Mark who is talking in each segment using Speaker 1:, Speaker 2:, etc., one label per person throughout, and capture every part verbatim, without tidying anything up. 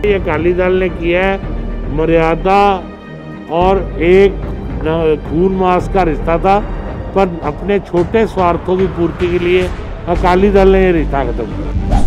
Speaker 1: ये अकाली दल ने किया है, मर्यादा और एक खून मांस का रिश्ता था, पर अपने छोटे स्वार्थों की पूर्ति के लिए अकाली दल ने ये रिश्ता खत्म किया।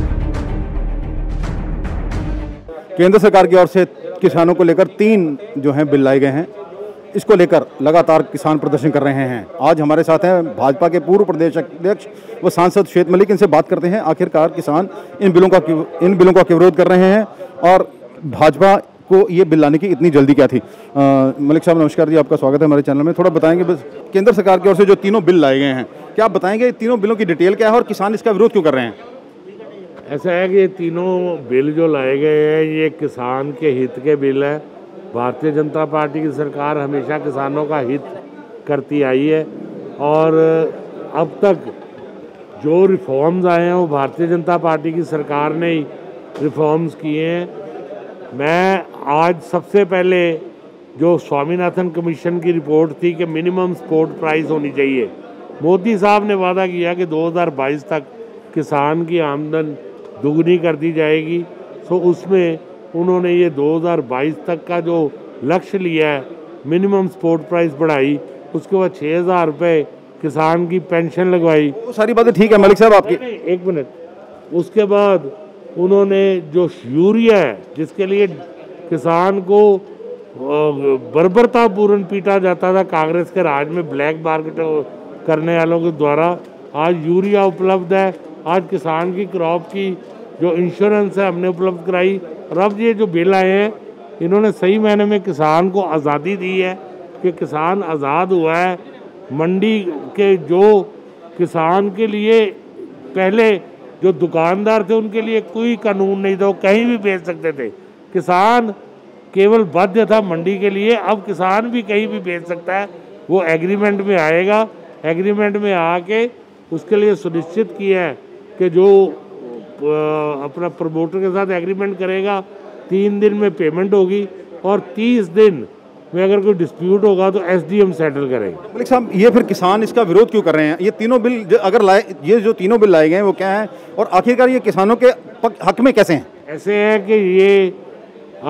Speaker 2: केंद्र सरकार की ओर से किसानों को लेकर तीन जो हैं बिल लाए गए हैं, इसको लेकर लगातार किसान प्रदर्शन कर रहे हैं। आज हमारे साथ हैं भाजपा के पूर्व प्रदेश अध्यक्ष व सांसद श्वेत मलिक। इनसे बात करते हैं आखिरकार किसान इन बिलों का इन बिलों का क्यों विरोध कर रहे हैं और भाजपा को ये बिल लाने की इतनी जल्दी क्या थी। आ, मलिक साहब नमस्कार जी, आपका स्वागत है हमारे चैनल में। थोड़ा बताएंगे बस केंद्र सरकार की ओर से जो तीनों बिल लाए गए हैं, क्या आप बताएंगे तीनों बिलों की डिटेल क्या है और किसान इसका विरोध क्यों कर रहे हैं?
Speaker 1: ऐसा है कि ये तीनों बिल जो लाए गए हैं ये किसान के हित के बिल है। भारतीय जनता पार्टी की सरकार हमेशा किसानों का हित करती आई है और अब तक जो रिफॉर्म्स आए हैं वो भारतीय जनता पार्टी की सरकार ने ही रिफॉर्म्स किए हैं। मैं आज सबसे पहले जो स्वामीनाथन कमीशन की रिपोर्ट थी कि मिनिमम सपोर्ट प्राइस होनी चाहिए, मोदी साहब ने वादा किया कि दो हज़ार बाईस तक किसान की आमदन दुगनी कर दी जाएगी। सो उसमें उन्होंने ये दो हज़ार बाईस तक का जो लक्ष्य लिया है, मिनिमम सपोर्ट प्राइस बढ़ाई, उसके बाद छः हज़ार रुपये किसान की पेंशन लगवाई।
Speaker 2: वो सारी बातें ठीक है मलिक साहब आपकी।
Speaker 1: एक मिनट, उसके बाद उन्होंने जो यूरिया है जिसके लिए किसान को बर्बरतापूर्ण पीटा जाता था कांग्रेस के राज में ब्लैक मार्केट करने वालों के द्वारा, आज यूरिया उपलब्ध है। आज किसान की क्रॉप की जो इंश्योरेंस है हमने उपलब्ध कराई। और अब ये जो बिल आए हैं इन्होंने सही मायने में किसान को आज़ादी दी है कि किसान आज़ाद हुआ है। मंडी के जो किसान के लिए पहले जो दुकानदार थे उनके लिए कोई कानून नहीं था, वो कहीं भी बेच सकते थे। किसान केवल बाध्य था मंडी के लिए, अब किसान भी कहीं भी बेच सकता है। वो एग्रीमेंट में आएगा, एग्रीमेंट में आके उसके लिए सुनिश्चित किया है कि जो अपना प्रमोटर के साथ एग्रीमेंट करेगा तीन दिन में पेमेंट होगी और तीस दिन में अगर कोई डिस्प्यूट होगा तो एसडीएम सेटल करेगा।
Speaker 2: मलिक साहब ये फिर किसान इसका विरोध क्यों कर रहे हैं? ये तीनों बिल जो अगर लाए ये जो तीनों बिल लाए गए हैं वो क्या है और आखिरकार ये किसानों के हक में कैसे हैं?
Speaker 1: ऐसे है कि ये आ,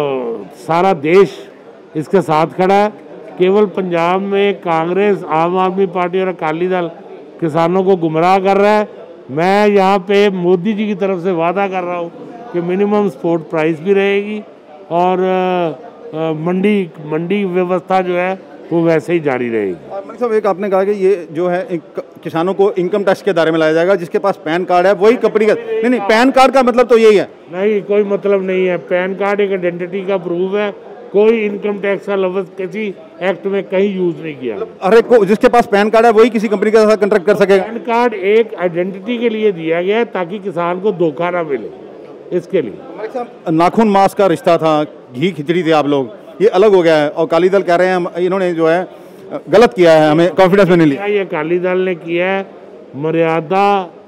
Speaker 1: सारा देश इसके साथ खड़ा है। केवल पंजाब में कांग्रेस, आम आदमी पार्टी और अकाली दल किसानों को गुमराह कर रहा है। मैं यहाँ पे मोदी जी की तरफ से वादा कर रहा हूँ कि मिनिमम सपोर्ट प्राइस भी रहेगी और आ, आ, मंडी मंडी व्यवस्था जो है वो वैसे ही जारी रहेगी।
Speaker 2: मलिक साहब एक आपने कहा कि ये जो है एक किसानों को इनकम टैक्स के दायरे में लाया जाएगा, जिसके पास पैन कार्ड है वही कंपनी का। नहीं नहीं, पैन कार्ड का मतलब तो यही है?
Speaker 1: नहीं, कोई मतलब नहीं है। पैन कार्ड एक आइडेंटिटी का प्रूफ है, कोई इनकम टैक्स का लफ्ज किसी एक्ट में कहीं यूज नहीं किया।
Speaker 2: अरे को जिसके पास पैन कार्ड है वही किसी कंपनी के साथ कॉन्ट्रैक्ट कर सकेगा?
Speaker 1: पैन कार्ड एक आइडेंटिटी के लिए दिया गया है ताकि किसान को धोखा ना मिले, इसके लिए।
Speaker 2: नाखून मांस का रिश्ता था, घी खिचड़ी थे आप लोग, ये अलग हो गया है और अकाली दल कह रहे हैं इन्होंने जो है गलत किया है, हमें कॉन्फिडेंस में नहीं लिया।
Speaker 1: ये अकाली दल ने किया है, मर्यादा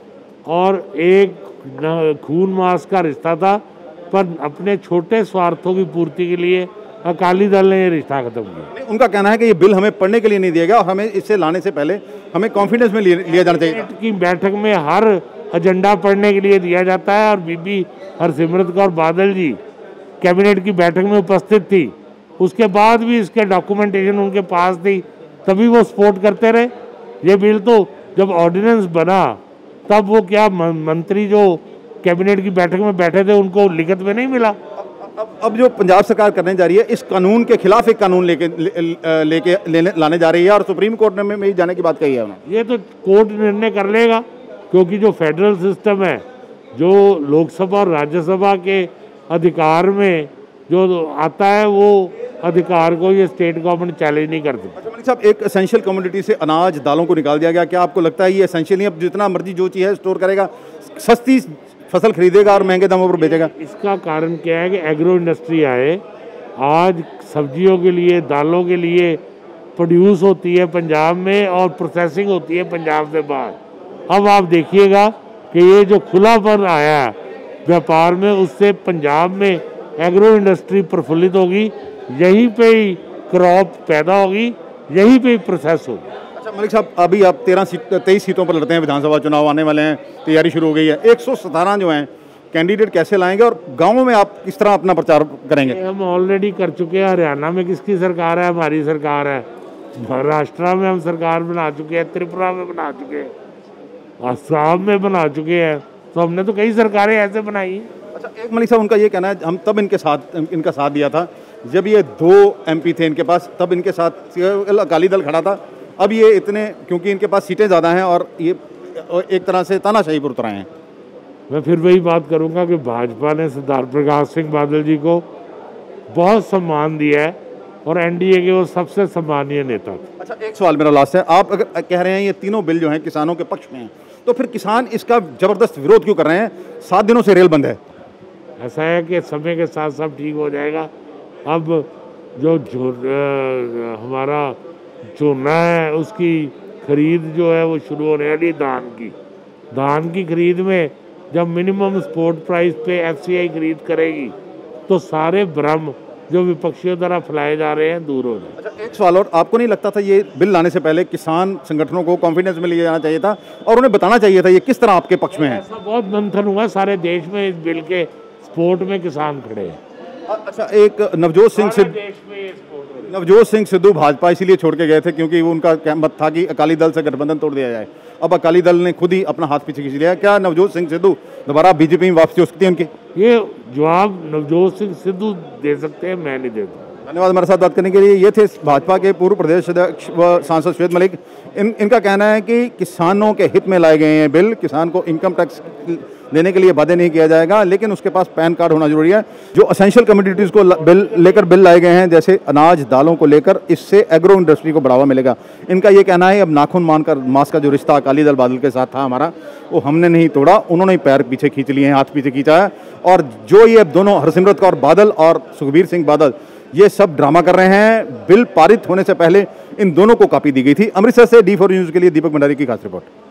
Speaker 1: और एक खून मांस का रिश्ता था, पर अपने छोटे स्वार्थों की पूर्ति के लिए अकाली दल ने ये रिश्ता खत्म किया।
Speaker 2: उनका कहना है कि ये बिल हमें पढ़ने के लिए नहीं दिया गया और हमें इससे लाने से पहले हमें कॉन्फिडेंस में लिया जाना चाहिए।
Speaker 1: की बैठक में हर एजेंडा पढ़ने के लिए दिया जाता है और बीबी हरसिमरत कौर बादल जी कैबिनेट की बैठक में उपस्थित थी, उसके बाद भी इसके डॉक्यूमेंटेशन उनके पास थी, तभी वो सपोर्ट करते रहे। ये बिल तो जब ऑर्डिनेंस बना तब वो क्या मंत्री जो कैबिनेट की बैठक में बैठे थे उनको लिखित में नहीं मिला।
Speaker 2: अब अब जो पंजाब सरकार करने जा रही है इस कानून के खिलाफ एक कानून लेके लेके ले, ले, लाने जा रही है और सुप्रीम कोर्ट ने में जाने की बात कही है उन्होंने।
Speaker 1: ये तो कोर्ट निर्णय कर लेगा, क्योंकि जो फेडरल सिस्टम है, जो लोकसभा और राज्यसभा के अधिकार में जो आता है वो अधिकार को ये स्टेट गवर्नमेंट चैलेंज नहीं करती।
Speaker 2: अच्छा मलिक साहब, एक एसेंशियल कमोडिटी से अनाज दालों को निकाल दिया गया, क्या आपको लगता है ये एसेंशियल नहीं? अब जितना मर्जी जो चीज़ है स्टोर करेगा, सस्ती फसल खरीदेगा और महंगे दामों पर बेचेगा।
Speaker 1: इसका कारण क्या है कि एग्रो इंडस्ट्री आए, आज सब्जियों के लिए, दालों के लिए प्रोड्यूस होती है पंजाब में और प्रोसेसिंग होती है पंजाब से बाहर। अब आप देखिएगा कि ये जो खुलापन आया व्यापार में, उससे पंजाब में एग्रो इंडस्ट्री प्रफुल्लित होगी, यहीं पे ही क्रॉप पैदा होगी, यहीं पे ही प्रोसेस होगी।
Speaker 2: अच्छा मलिक साहब, अभी आप तेरह सीट तेईस सीटों पर लड़ते हैं, विधानसभा चुनाव आने वाले हैं, तैयारी शुरू हो गई है। एक सौ सतारह जो हैं कैंडिडेट कैसे लाएंगे और गाँवों में आप किस तरह अपना प्रचार करेंगे?
Speaker 1: हम ऑलरेडी कर चुके हैं। हरियाणा में किसकी सरकार है? हमारी सरकार है। महाराष्ट्र में हम सरकार बना चुके हैं, त्रिपुरा में बना चुके हैं, असम में बना चुके हैं। तो हमने तो कई सरकारें ऐसे बनाई।
Speaker 2: अच्छा, एक मलिक साहब, उनका ये कहना है हम तब इनके साथ इनका साथ दिया था जब ये दो एमपी थे इनके पास, तब इनके साथ अकाली दल खड़ा था। अब ये इतने, क्योंकि इनके पास सीटें ज़्यादा हैं और ये एक तरह से तानाशाही पर उतर आए हैं।
Speaker 1: मैं फिर वही बात करूंगा कि भाजपा ने सरदार प्रकाश सिंह बादल जी को बहुत सम्मान दिया है और एनडीए के वो सबसे सम्मानीय नेता थे।
Speaker 2: अच्छा, एक सवाल मेरा लास्ट है। आप अगर कह रहे हैं ये तीनों बिल जो हैं किसानों के पक्ष में हैं, तो फिर किसान इसका ज़बरदस्त विरोध क्यों कर रहे हैं? सात दिनों से रेल बंद है।
Speaker 1: ऐसा है कि समय के साथ सब ठीक हो जाएगा। अब जो जो हमारा चूना है उसकी खरीद जो है वो शुरू होने वाली धान की धान की खरीद में जब मिनिमम सपोर्ट प्राइस पे एफसीआई खरीद करेगी तो सारे भ्रम जो विपक्षियों द्वारा फैलाए जा रहे हैं दूर हो जाए।
Speaker 2: अच्छा, एक सवाल और, आपको नहीं लगता था ये बिल लाने से पहले किसान संगठनों को कॉन्फिडेंस में लिया जाना चाहिए था और उन्हें बताना चाहिए था ये किस तरह आपके पक्ष में है?
Speaker 1: ऐसा बहुत मंथन हुआ, सारे देश में इस बिल के सपोर्ट में किसान खड़े हैं।
Speaker 2: अच्छा, एक नवजोत सिंह सिद्धू नवजोत सिंह सिद्धू भाजपा इसीलिए छोड़ के गए थे क्योंकि वो उनका मत था कि अकाली दल से गठबंधन तोड़ दिया जाए। अब अकाली दल ने खुद ही अपना हाथ पीछे खींच लिया। क्या नवजोत सिंह सिद्धू दोबारा बीजेपी में वापसी हो सकती है उनकी?
Speaker 1: ये जवाब नवजोत सिंह सिद्धू दे सकते हैं, मैं नहीं देता।
Speaker 2: धन्यवाद हमारे साथ बात करने के लिए। ये थे भाजपा के पूर्व प्रदेश अध्यक्ष व सांसद श्वेत मलिक। इन इनका कहना है कि किसानों के हित में लाए गए हैं बिल। किसान को इनकम टैक्स देने के लिए बाध्य नहीं किया जाएगा, लेकिन उसके पास पैन कार्ड होना जरूरी है। जो असेंशियल कमोडिटीज़ को बिल लेकर बिल लाए गए हैं, जैसे अनाज दालों को लेकर, इससे एग्रो इंडस्ट्री को बढ़ावा मिलेगा। इनका ये कहना है अब नाखून मानकर मास का जो रिश्ता अकाली दल बादल के साथ था हमारा, वो हमने नहीं तोड़ा, उन्होंने पैर पीछे खींच लिए हैं, हाथ पीछे खींचा है। और जो ये दोनों हरसिमरत कौर बादल और सुखबीर सिंह बादल ये सब ड्रामा कर रहे हैं। बिल पारित होने से पहले इन दोनों को कॉपी दी गई थी। अमृतसर से डी फोर न्यूज़ के लिए दीपक भंडारी की खास रिपोर्ट।